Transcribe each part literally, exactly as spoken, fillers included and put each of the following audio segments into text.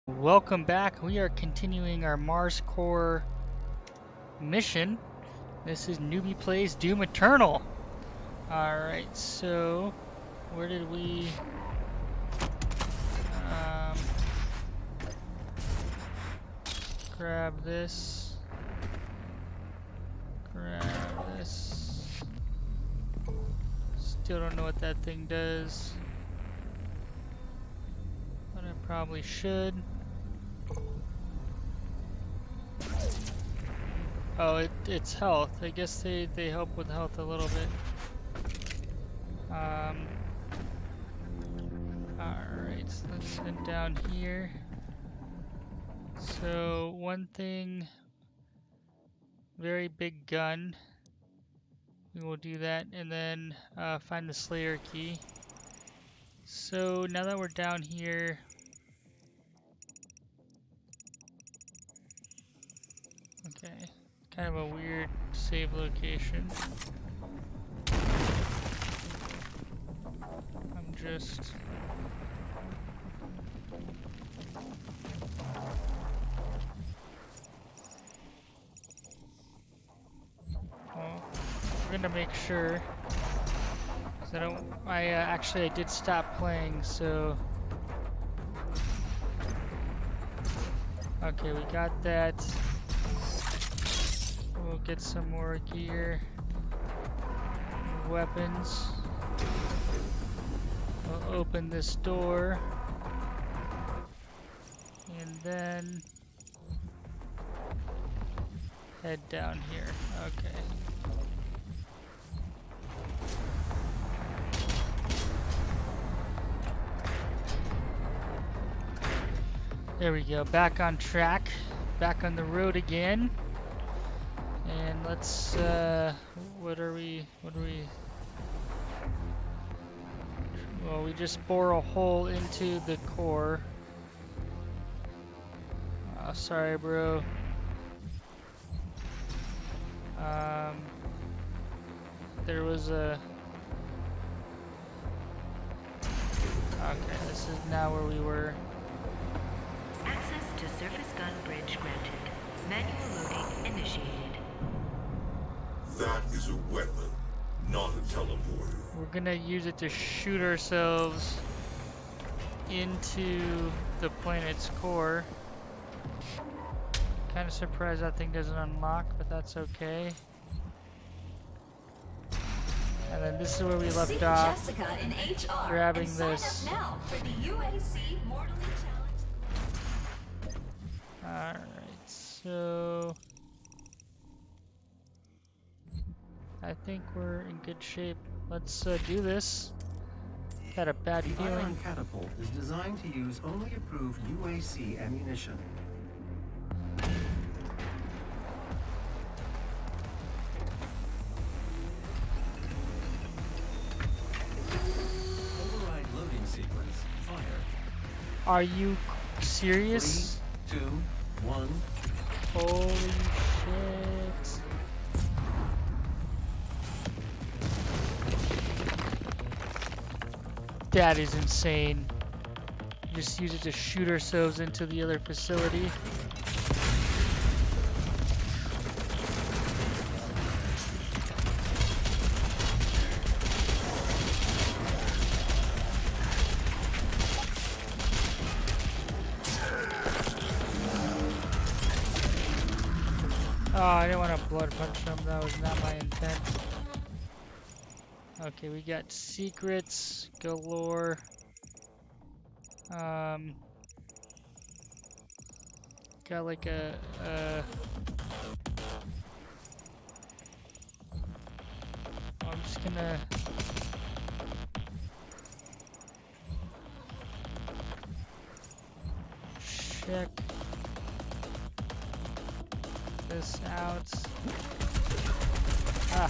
Welcome back. We are continuing our Mars Core mission. This is Newbie Plays Doom Eternal. Alright, so where did we... Um, grab this. Grab this. Still don't know what that thing does. But I probably should. Oh, it, it's health. I guess they, they help with health a little bit. Um, Alright, so let's head down here. So, one thing, very big gun. We will do that, and then uh, find the Slayer key. So, now that we're down here, okay, kind of a weird save location. I'm just... Well, we're gonna make sure. Cause I don't. I uh, actually I did stop playing, so. Okay, we got that. We'll get some more gear, weapons. We'll open this door, and then head down here. Okay. There we go, back on track, back on the road again. And let's, uh, what are we, what are we, well, we just bore a hole into the core. Oh, sorry, bro. Um, there was a, okay, this is now where we were. Access to surface gun bridge granted. Manual loading initiated. That is a weapon, not a teleporter. We're gonna use it to shoot ourselves into the planet's core. Kind of surprised that thing doesn't unlock, but that's okay. And then this is where we left See off. Jessica in H R grabbing and sign this. up now for the U A C Mortally Challenged. Alright, so I think we're in good shape. Let's uh, do this. Got a bad The feeling. ion catapult is designed to use only approved U A C ammunition. Override loading sequence. Fire. Are you serious? Three, two, one. Holy shit. That is insane. Just use it to shoot ourselves into the other facility. Oh, I didn't want to blood punch him. That was not my intent. Okay, we got secrets galore. Um, got like a, a I'm just gonna check this out. Ah.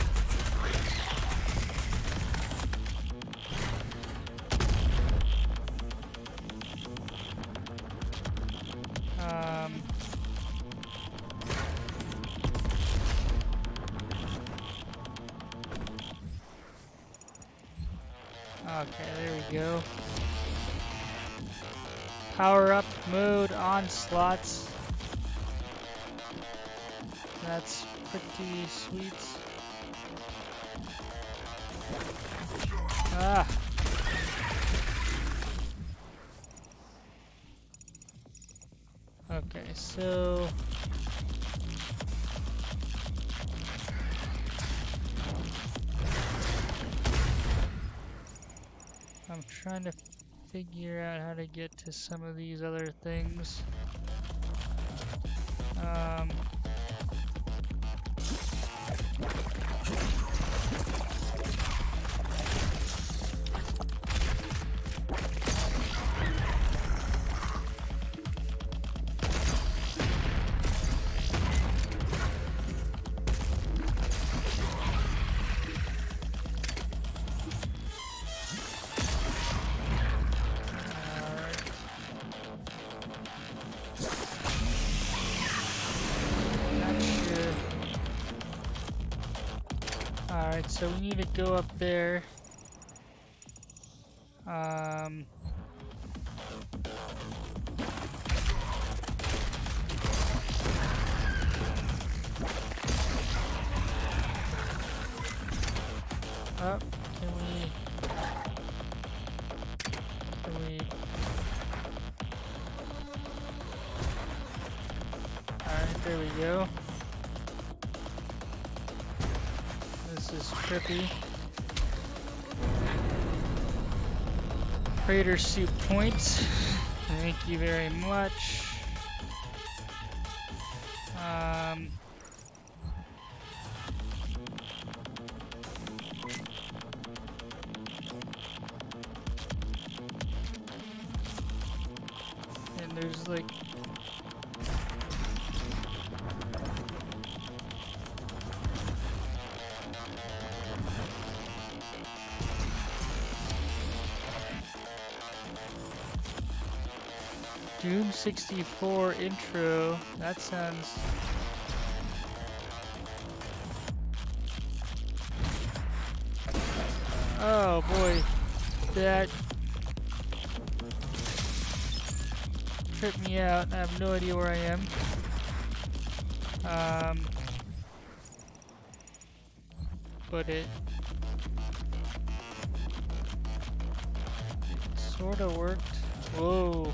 Um, okay, there we go. power up mode onslaughts. That's pretty sweet. Ah. Okay, so I'm trying to figure out how to get to some of these other things. Um, Alright, so we need to go up there. Um, oh, can we... Can we... Alright, there we go. This is trippy. Crater suit points. Thank you very much. Um, and there's like Doom sixty-four intro. That sounds... Oh boy, that tripped me out. I have no idea where I am. Um, but it, it sort of worked. Whoa.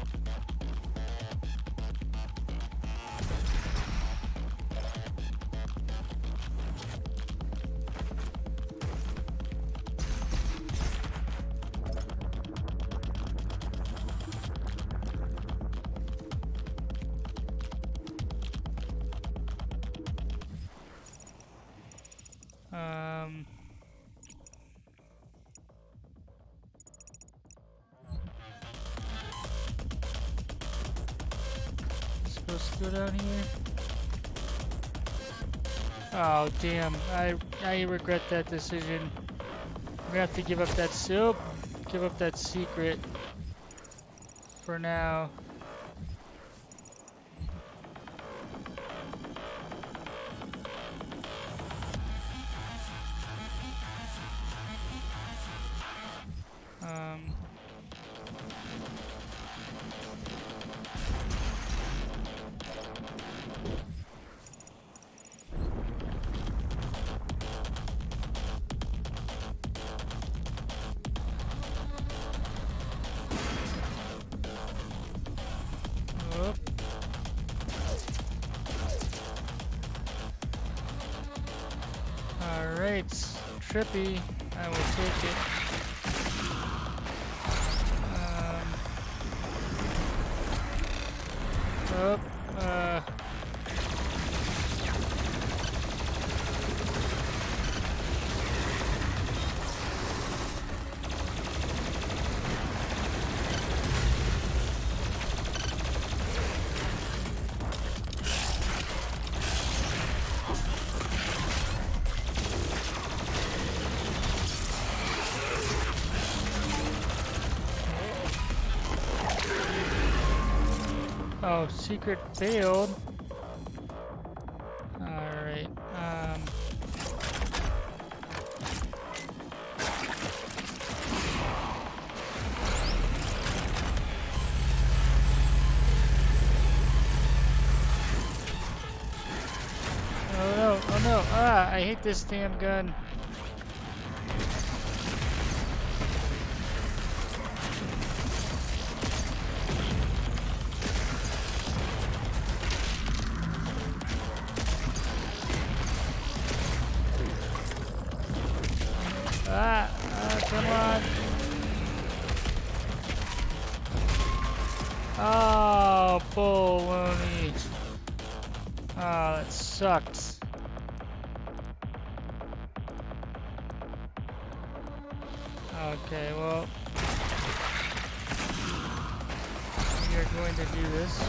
Um, supposed to go down here? Oh damn! I I regret that decision. I'm gonna have to give up that soup, give up that secret for now. Um, oh. Alright, trippy. I will take it. Oh, uh... Oh, secret failed. Alright, um... no. Ah, I hate this damn gun. Ah, ah, come on. Oh, baloney. Oh, that sucks. Okay, well, we are going to do this.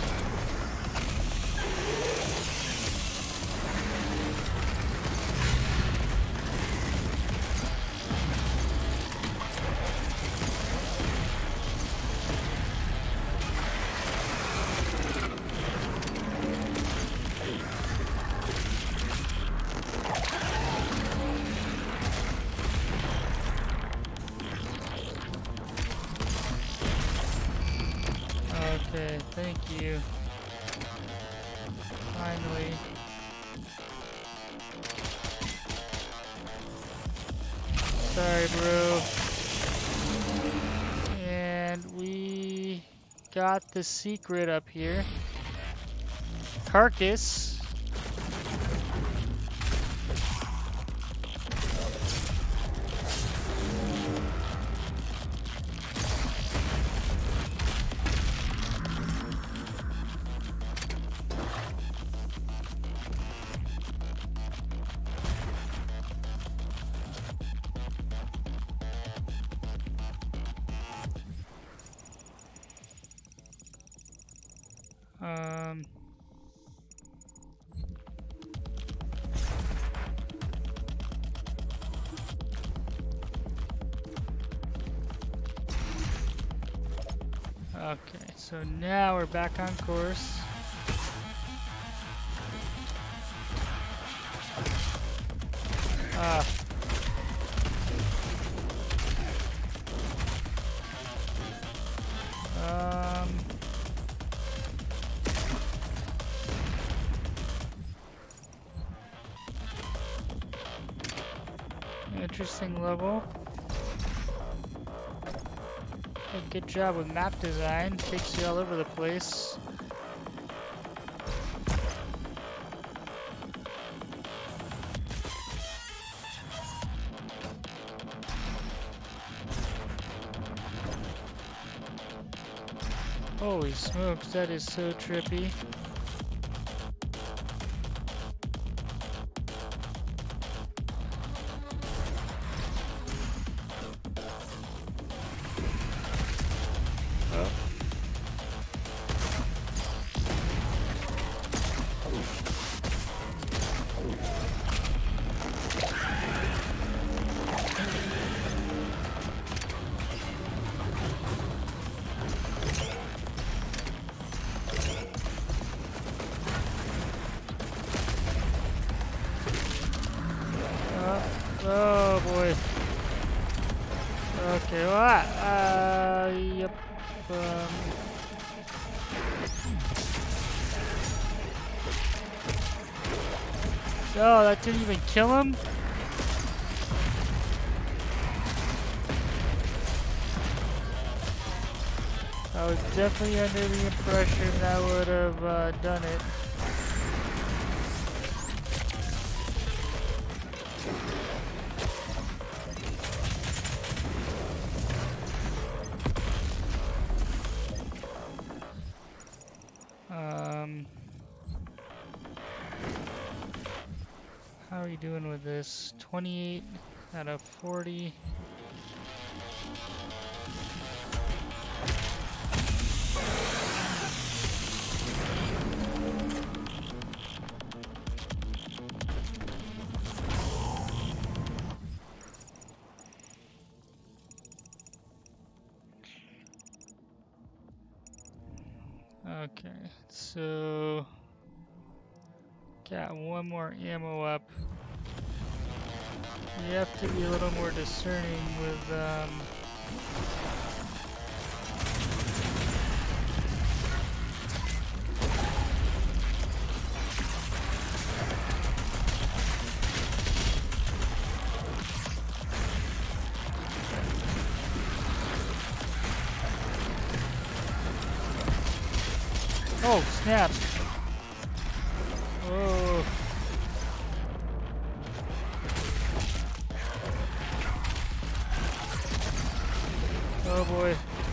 Okay, thank you. Finally. Sorry, bro. And we got the secret up here. Carcass. Um, okay, so now we're back on course. Ah. Um... Interesting level. A good job with map design. Takes you all over the place. Holy smokes, that is so trippy. Oh boy. Okay, well, uh, yep. Um, oh, that didn't even kill him? I was definitely under the impression that would have uh, done it. Um, how are you doing with this? twenty-eight out of forty. Okay, so got one more ammo up. You have to be a little more discerning with um, Oh, snap. Oh. Oh boy.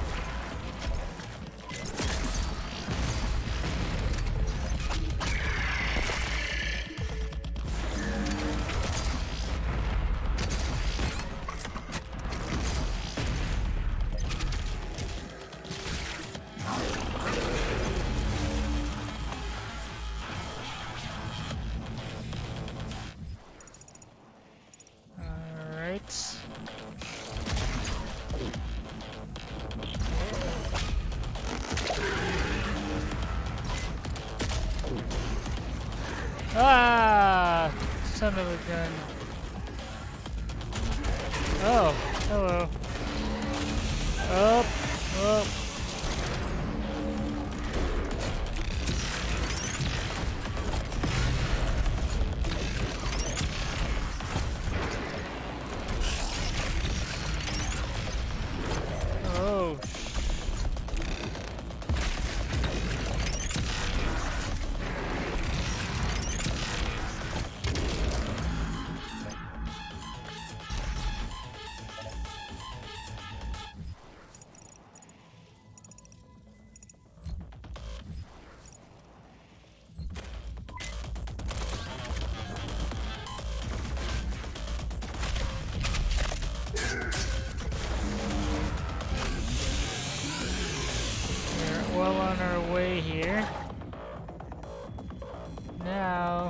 Alright. Ah! Son of a gun. Oh, hello. Up, up. Oh, we're well on our way here. Now,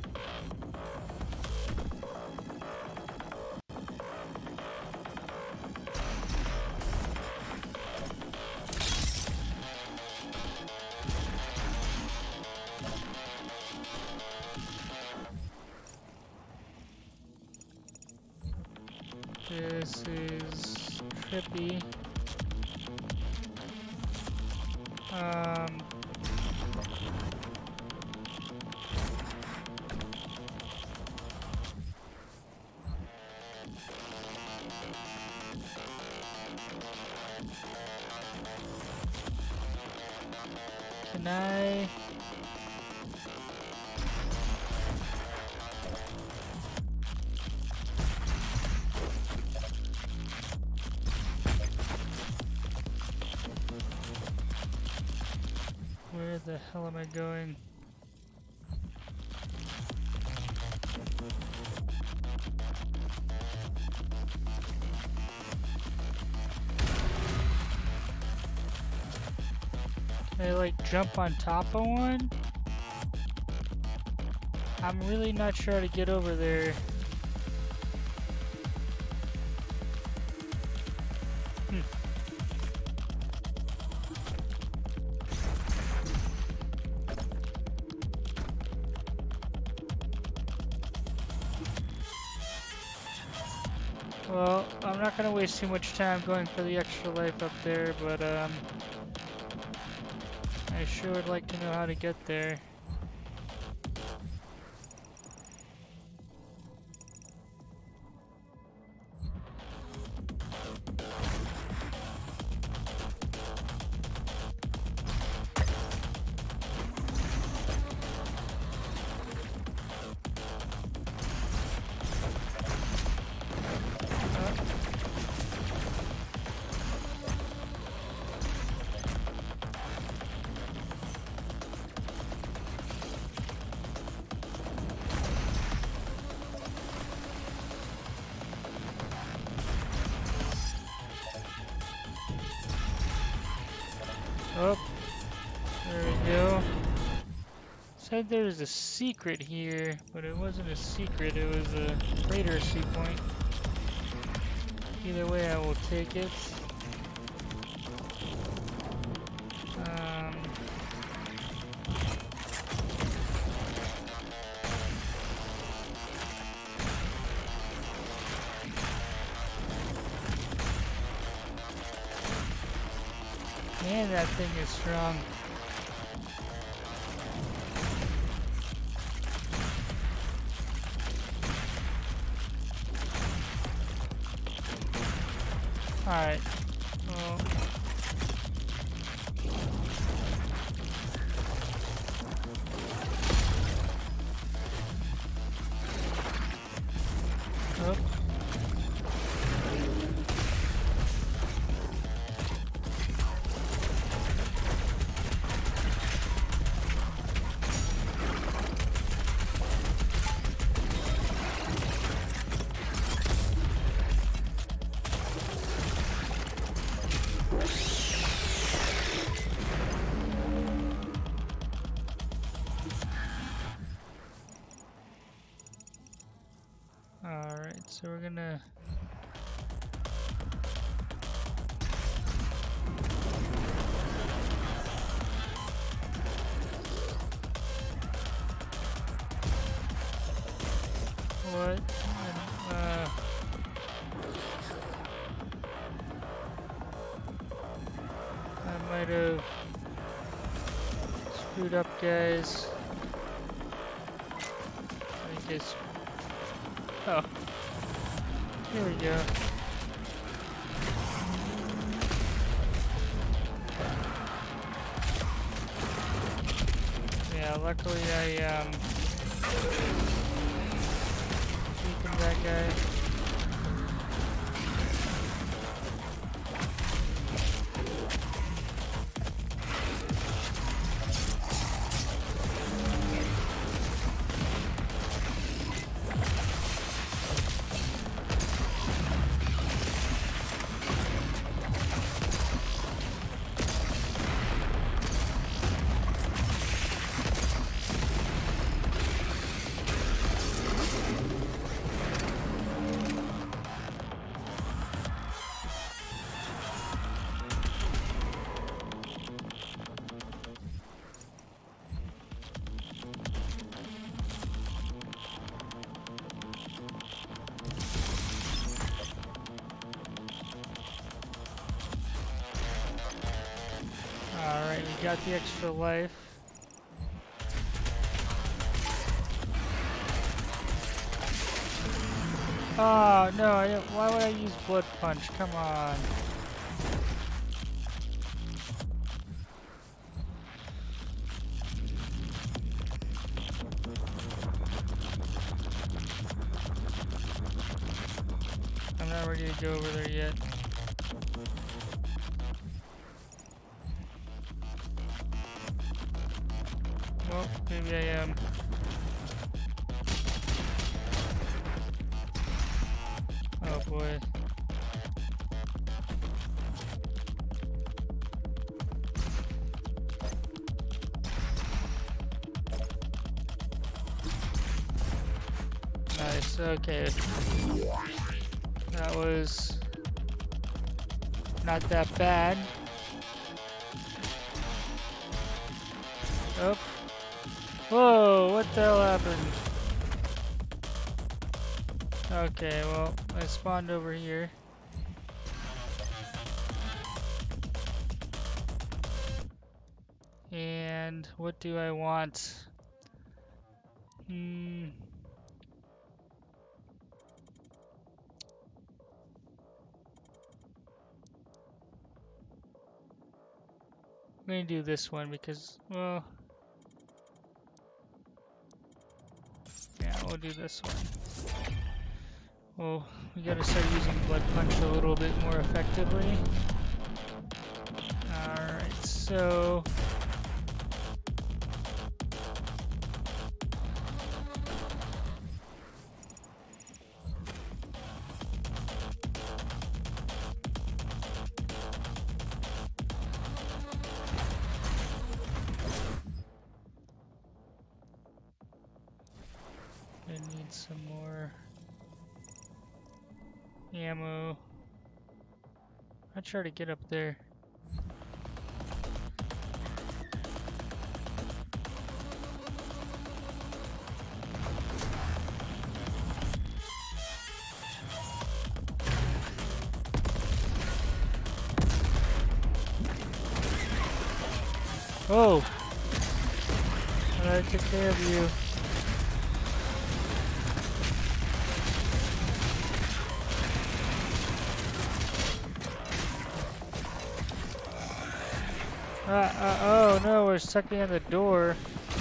this is trippy. Um, can I? Where the hell am I going? Can I like jump on top of one? I'm really not sure how to get over there. Hmm. Well, I'm not gonna waste too much time going for the extra life up there, but um, I sure would like to know how to get there. Oh, there we go. Said there was a secret here, but it wasn't a secret, it was a raider sea point. Either way, I will take it. Um, man, that thing is strong. Alright. Well. so we're gonna what? And, uh, I might have screwed up, guys. I guess. Oh, here we go. Yeah, luckily I um weakened that guy. Alright, we got the extra life. Oh, no, I didn't, why would I use Blood Punch? Come on. I'm not ready to go over there yet. Well, maybe I am. Oh boy. Nice, okay. That was not that bad. Oh. Whoa, what the hell happened? Okay, well, I spawned over here. And what do I want? Hmm. I'm gonna do this one because, well, yeah, we'll do this one. Well, we gotta start using Blood Punch a little bit more effectively. Alright, so I need some more ammo. I try to get up there. Oh! I took care of you. Uh, uh, oh no, we're stuck behind the door.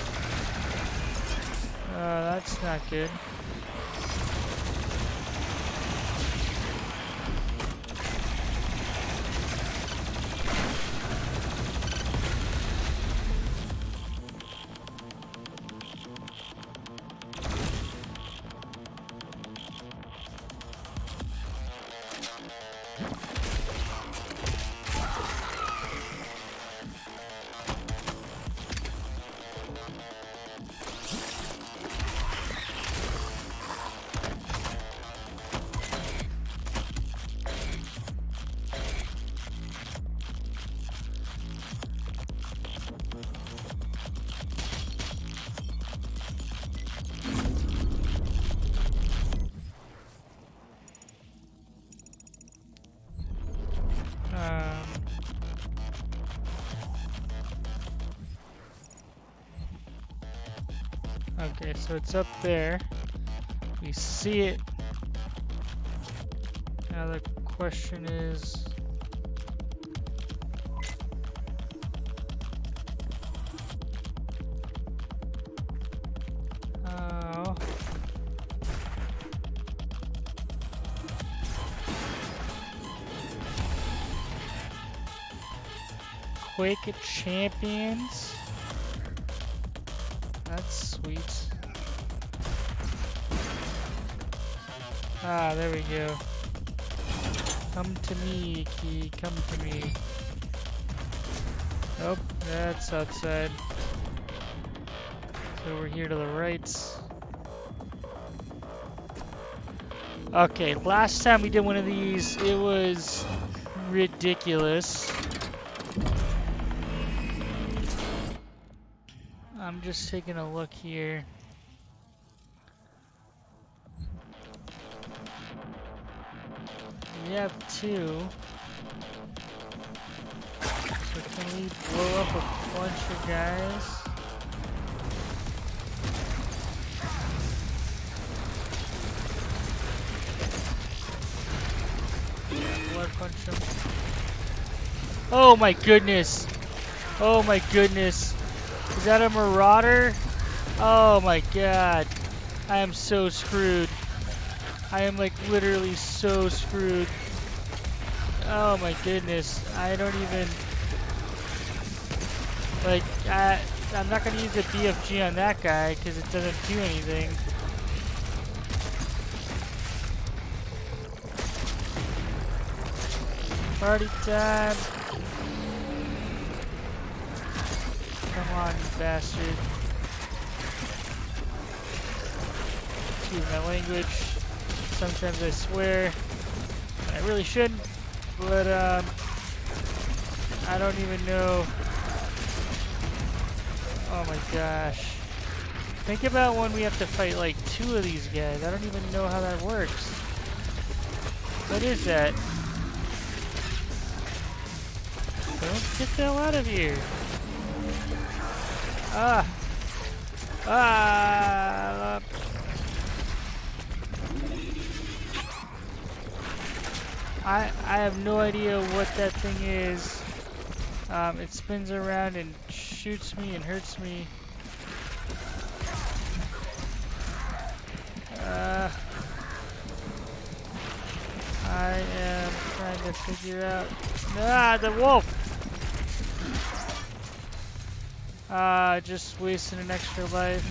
Uh, that's not good. Okay, so it's up there. We see it. Now the question is... How... Quake Champions? That's sweet. Ah, there we go. Come to me, Key. Come to me. Nope, that's outside. So we're here to the right. Okay, last time we did one of these, it was ridiculous. I'm just taking a look here. We have two. So can we blow up a bunch of guys? Blood punch him. Oh my goodness! Oh my goodness! Is that a marauder? Oh my god. I am so screwed. I am like literally so screwed. Oh my goodness. I don't even... Like, I, I'm not going to use a B F G on that guy because it doesn't do anything. Party time. Come on, you bastard. Excuse my language. Sometimes I swear. I really shouldn't, but um, I don't even know. Oh my gosh. Think about when we have to fight like two of these guys. I don't even know how that works. What is that? Don't get the hell out of here. Ah. Ah. I I have no idea what that thing is. Um, it spins around and shoots me and hurts me. Uh, I am trying to figure out. Ah, the wolf! Ah, uh, just wasting an extra life.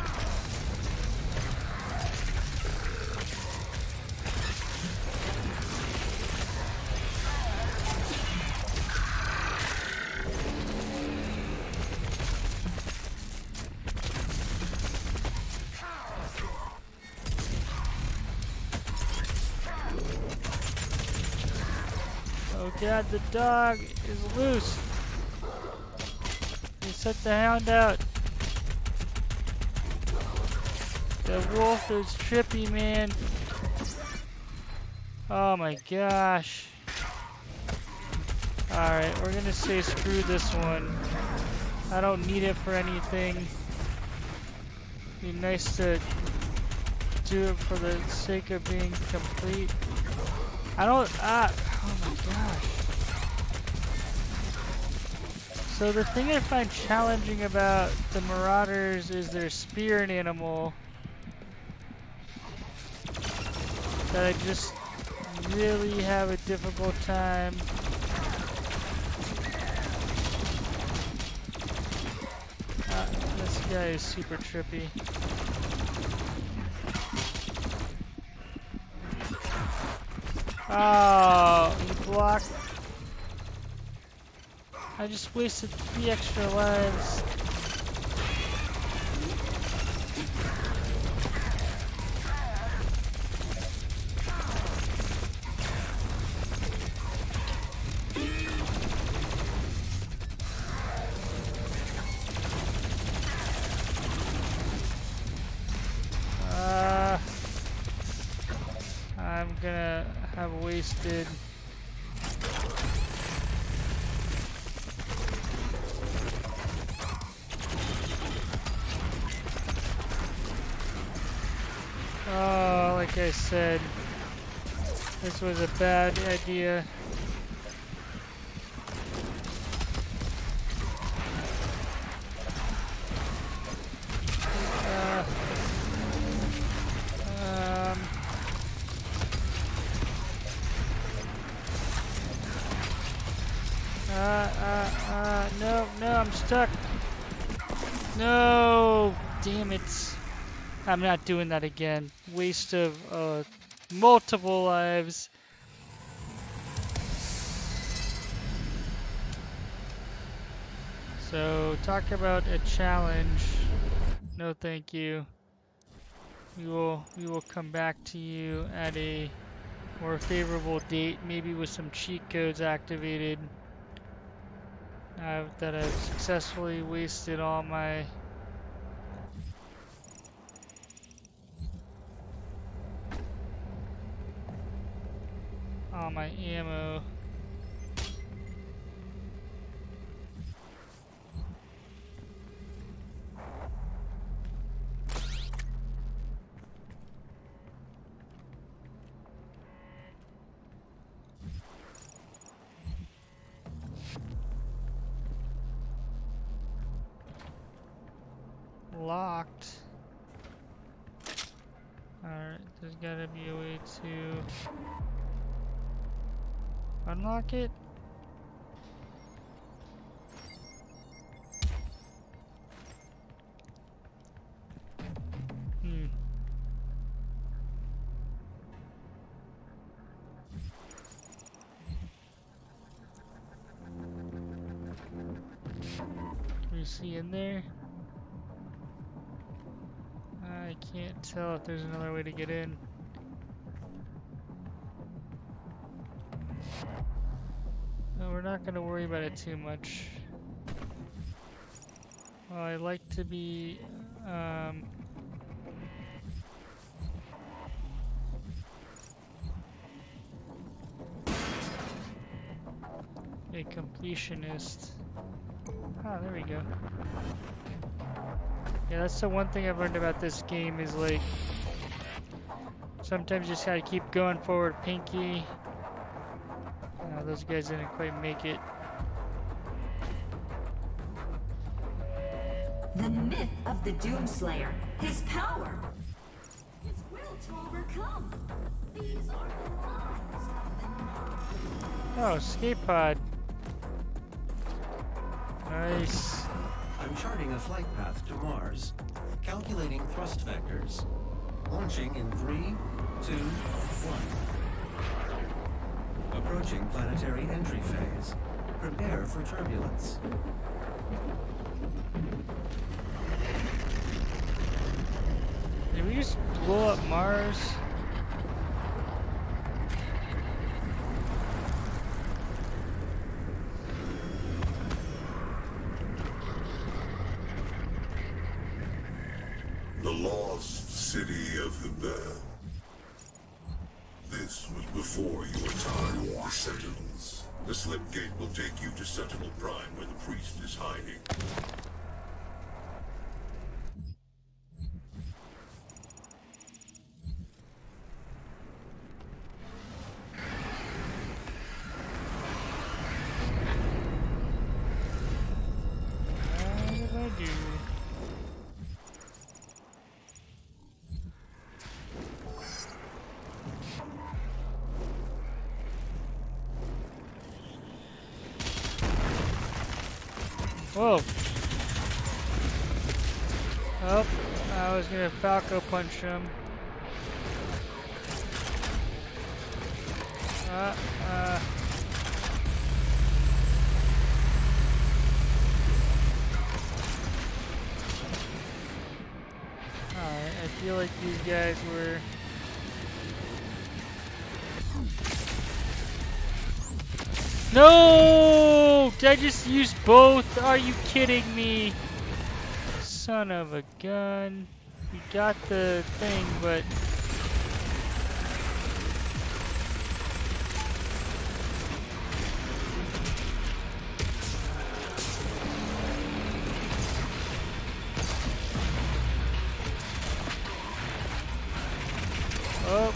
Oh god, the dog is loose. He set the hound out. The wolf is trippy, man. Oh my gosh. Alright, we're gonna say screw this one. I don't need it for anything. Be nice to do it for the sake of being complete. I don't, ah, oh my gosh. So the thing I find challenging about the Marauders is their spirit animal. That I just really have a difficult time. Uh, this guy is super trippy. Oh, he blocked. I just wasted three extra lives. Uh, I'm gonna have wasted. like I said, this was a bad idea. Uh, um, uh, uh, uh, no, no, I'm stuck. No, damn it. I'm not doing that again. Waste of uh, multiple lives. So, talk about a challenge. No, thank you. We will we will come back to you at a more favorable date, maybe with some cheat codes activated. Uh, that I've successfully wasted all my all my ammo. Locked. Alright, there's gotta be a way to unlock it. Hmm. Can you see in there? I can't tell if there's another way to get in. No, we're not going to worry about it too much. Well, I like to be um, a completionist. Ah, there we go. Yeah, that's the one thing I've learned about this game is like sometimes you just gotta keep going forward, pinky. Uh, those guys didn't quite make it. The myth of the Doomslayer. His power. His will to overcome. These are the lies of the Oh, escape pod. Nice. I'm charting a flight path to Mars. Calculating thrust vectors. Launching in three, two, one. Approaching planetary entry phase. Prepare for turbulence. Did we just blow up Mars? The lost city of the Bell. This was before your time with the Sentinels. The slip gate will take you to Sentinel Prime where the priest is hiding. What did I do? Whoa. Oh, I was gonna Falco punch him. Uh, uh. Alright, I feel like these guys were... No! Did I just use both? Are you kidding me? Son of a gun. We got the thing, but... Oh.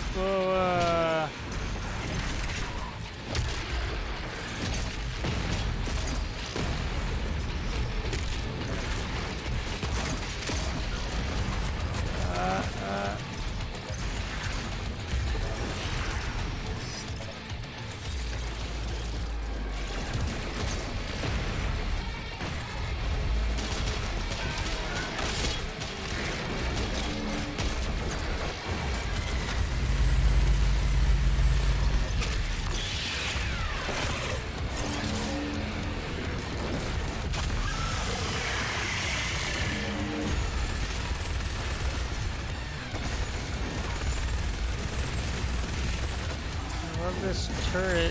this turret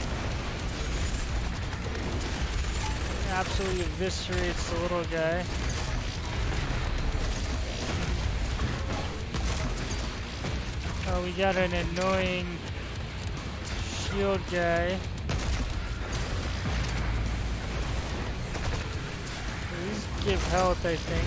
absolutely eviscerates the little guy. Oh, we got an annoying shield guy. These give health, I think.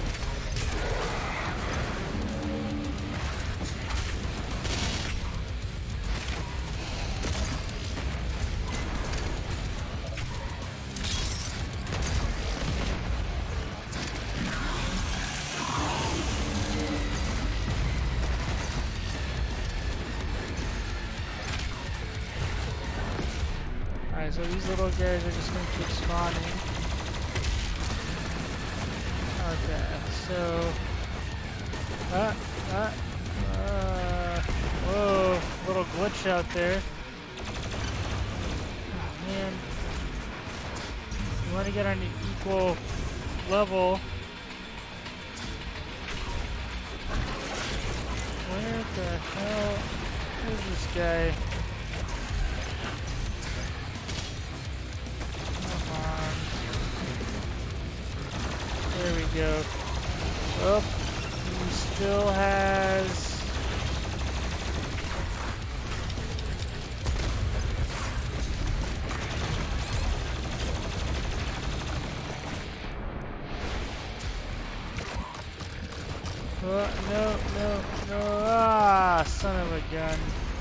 Alright, so these little guys are just gonna keep spawning. Okay, so... Ah, ah, uh, whoa, little glitch out there. Oh, man. You wanna get on an equal level. Where the hell is this guy? There we go. Oh, he still has... Oh, no, no, no. Ah, son of a gun.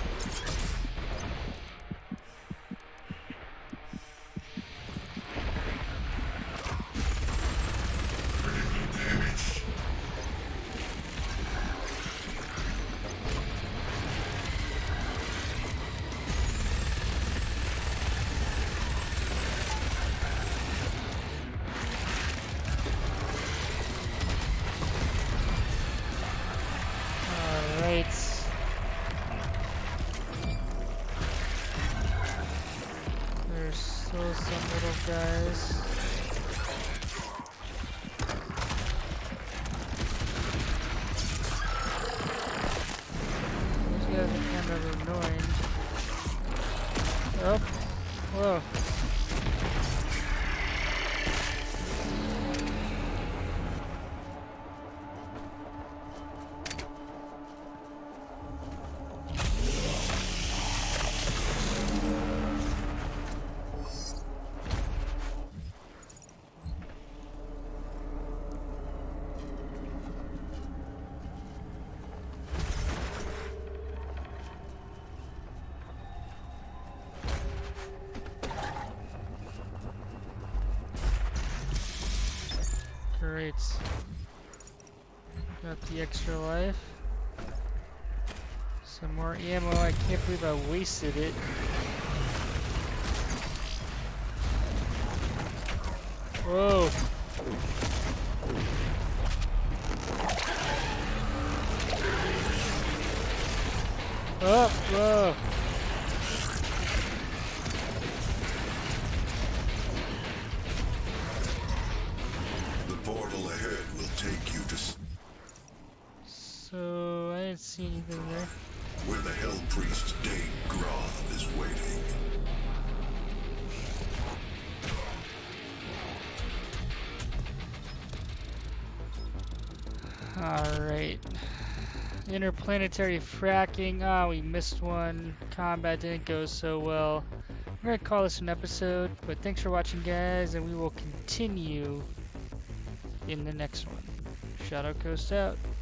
There's still some little guys. These guys are kind of annoying. Oh, whoa. Great. Got the extra life. Some more ammo. I can't believe I wasted it. Whoa. Oh, whoa. Portal ahead will take you to... So, I didn't see anything there. Where the Hell Priest Dane Groth is waiting. Alright. Interplanetary fracking. Ah, oh, we missed one. Combat didn't go so well. We're gonna call this an episode, but thanks for watching, guys, and we will continue in the next one. Shadow Coast out.